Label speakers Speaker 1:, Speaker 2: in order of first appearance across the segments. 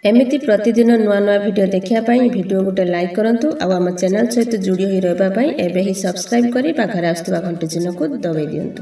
Speaker 1: एमिति प्रतिदिन नुआ नुआ वीडियो देखिया पाई वीडियो गोटे लाइक करंतु आ आम चैनल सहित जोड़ी होई रहबा पाई एबे ही सब्सक्राइब करी पाखरे आस्तुवा घंटी चिन्ह को दबाई दियंतु।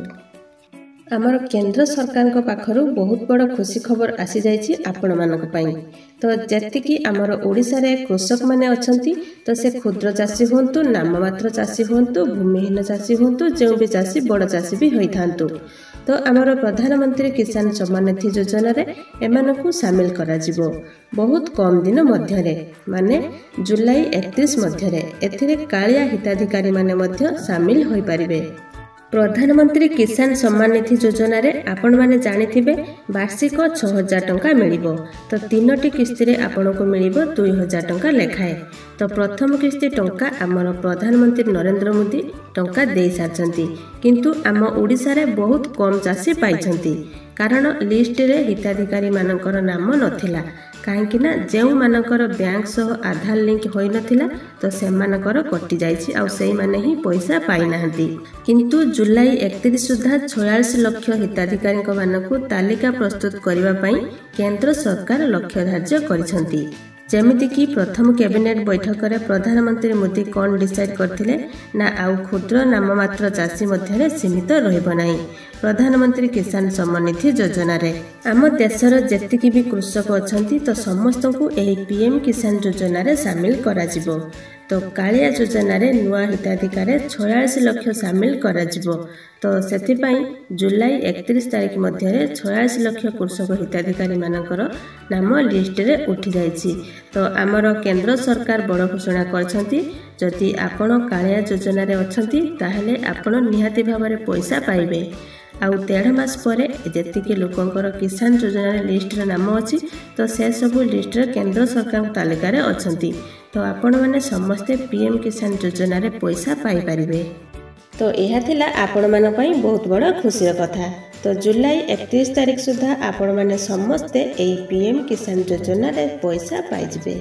Speaker 1: आमर केंद्र सरकार को पाखरु बहुत बड़ खुशी खबर आसी जाइछि आपण मानक पाई। तो जेतिकी आमर ओडिसा रे कृषक माने अछंती तो से क्षुद्र चाषी होंतु नाममात्र चाषी होंतु भूमिहीन चाषी होंतु जो भी चाषी बड़ चाषी भी होइथांतु। तो आमर प्रधानमंत्री किसान सम्मान निधि योजना रे एमानकु शामिल करा जिवो बहुत कम दिन मध्य रे माने जुलाई 31 मध्य रे एथिरे कालिया हिताधिकारी माने मध्य शामिल होई परिबे। प्रधानमंत्री किसान सम्मान निधि योजना रे आपण माने जानिथिबे वार्षिक 6000 टंका मिलिबो। तो 3टी किस्ती रे आपनको मिलिबो 2000 टंका लेखाए। तो प्रथम किस्ती टंका आमर प्रधानमंत्री नरेंद्र मोदी टंका दे सारछंती किंतु आम ओडिसा रे बहुत कम चाषी पाइछंती कारण लिस्ट रे हिताधिकारी मानकर नाम नथिला काहेकि ना जेउ मानकर बैंक सह आधार लिंक होई नथिला तो से मानकर कटि जाइछि आ सेई माने ही पैसा पाइ नाहंती। किंतु जुलाई 31 सुधा 46 लाख हिताधिकारी मानकु तालिका प्रस्तुत करिवा पई केंद्र सरकार लक्ष्य धार्य करिसंती। जेमिति कि प्रथम कैबिनेट बैठक रे प्रधानमंत्री मोदी कौन डिसाइड करथिले ना आउ क्षुद्र नाममात्र चाषी मध्य सीमित रहिब नाही प्रधानमंत्री किसान सम्मान निधि योजना रे। आम देशर जेतिकी भी कृषक अछंती तो समस्त को एही पीएम किसान योजना रे शामिल करा जिवो। तो कालिया योजना रे नुआ हिताधिकारी 46 लाख शामिल करा जिवो। तो सेथि पई जुलाई 31 तारिख मध्य रे 46 लाख कृषक हिताधिकारी मानकर नाम लिस्ट रे उठी जाइछि। तो आमर केंद्र सरकार बड़ घोषणा करछंती जदि आपण कालिया योजना रे अछंती ताहेले आपण निहाती भाबरे पैसा पाइबे। आउ 1.5 मास परे जेतिके लोकंकर किसान योजना रे लिस्ट रे नाम अछि तो से सब लिस्ट रे केंद्र सरकार तालिका रे अछंती। तो आपण माने समस्ते पीएम किसान योजना रे पैसा पाई परिबे। तो यह थिला आपण मान पई बहुत बड़ खुशी कथा। तो जुलाई 31 तारिख सुधा आपण माने समस्ते एई पीएम किसान योजना रे पैसा पाई जिबे।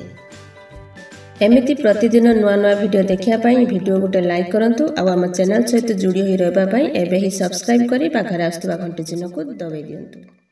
Speaker 1: एमिति प्रतिदिन नुआ नुआ वीडियो देखिया पाई वीडियो गोटे लाइक करंतु आ आम चैनल सहित जोड़ी होई रहबा पाई एबे ही सब्सक्राइब करी पाखरे आस्तुवा घंटी चिन्ह को दबाई दियंतु।